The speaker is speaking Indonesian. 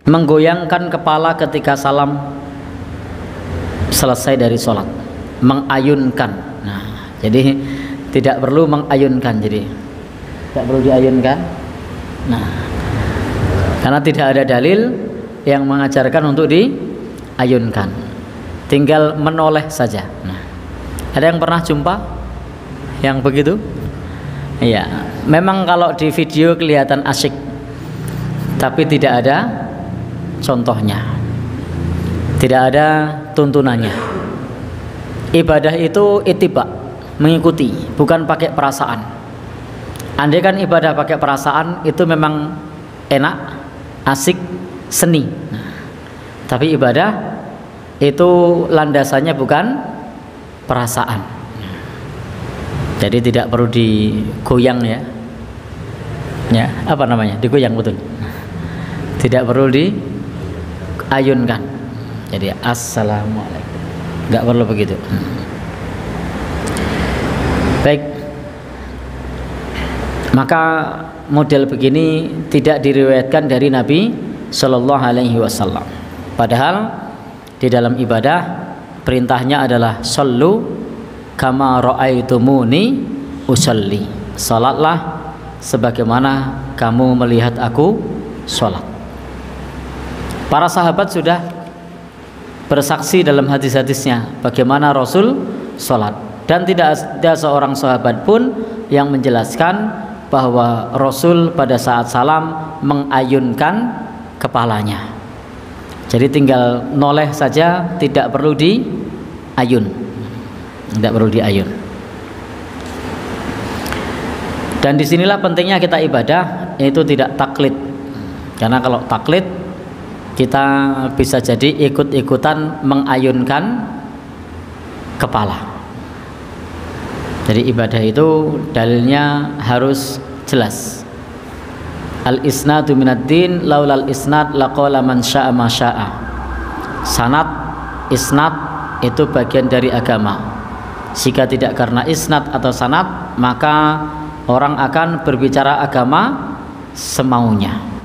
menggoyangkan kepala ketika salam selesai dari sholat, mengayunkan. Nah, jadi tidak perlu mengayunkan, jadi tidak perlu diayunkan. Nah, karena tidak ada dalil yang mengajarkan untuk diayunkan, tinggal menoleh saja. Nah, ada yang pernah jumpa yang begitu? Iya, memang kalau di video kelihatan asyik, tapi tidak ada contohnya, tidak ada tuntunannya. Ibadah itu ittiba, mengikuti, bukan pakai perasaan. Andai kan ibadah pakai perasaan itu memang enak, asik, seni. Nah, tapi ibadah itu landasannya bukan perasaan. Jadi tidak perlu digoyang ya. Ya, apa namanya? Digoyang, betul. Tidak perlu diayunkan. Jadi assalamualaikum, nggak perlu begitu. Baik, maka model begini tidak diriwayatkan dari Nabi Shallallahu Alaihi Wasallam. Padahal di dalam ibadah perintahnya adalah shollu kama ra'aitumuni usolli, salatlah sebagaimana kamu melihat aku sholat. Para sahabat sudah bersaksi dalam hadis-hadisnya bagaimana Rasul sholat, dan tidak ada seorang sahabat pun yang menjelaskan bahwa Rasul pada saat salam mengayunkan kepalanya. Jadi tinggal noleh saja, tidak perlu diayun. Tidak perlu diayun. Dan disinilah pentingnya kita ibadah, yaitu tidak taklid. Karena kalau taklid kita bisa jadi ikut-ikutan mengayunkan kepala. Jadi ibadah itu dalilnya harus jelas. Al-isnadu minad din, laulal isnad laqala man syaa ma syaa. Sanad, isnad itu bagian dari agama. Jika tidak karena isnad atau sanad, maka orang akan berbicara agama semaunya.